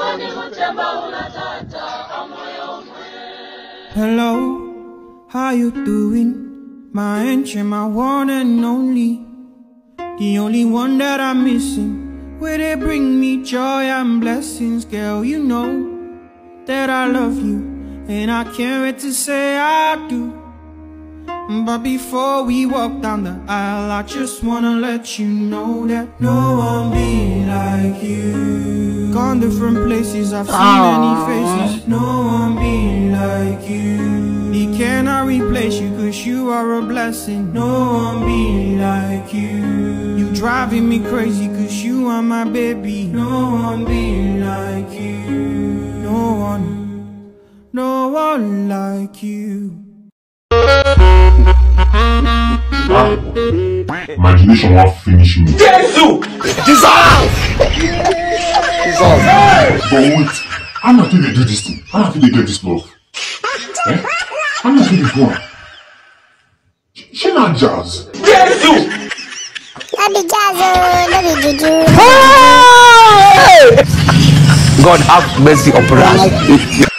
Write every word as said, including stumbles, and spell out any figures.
Hello, how you doing? My angel, my one and only, the only one that I'm missing. Where they bring me joy and blessings, girl, you know that I love you, and I can't wait to say I do. But before we walk down the aisle, I just wanna let you know that no one be like you. Gone different places, I've seen many faces. No one be like you. He cannot replace you, cause you are a blessing. No one be like you. You driving me crazy, cause you are my baby. No one be like you. No one, no one like you. Imagination will finish me. Jesus! Jesus! But wait, how much do they do this thing? How much do they get this love? Eh? How much do they go on? She not jazz. Jesus! Not the jazz, not the juju. God have mercy upon us.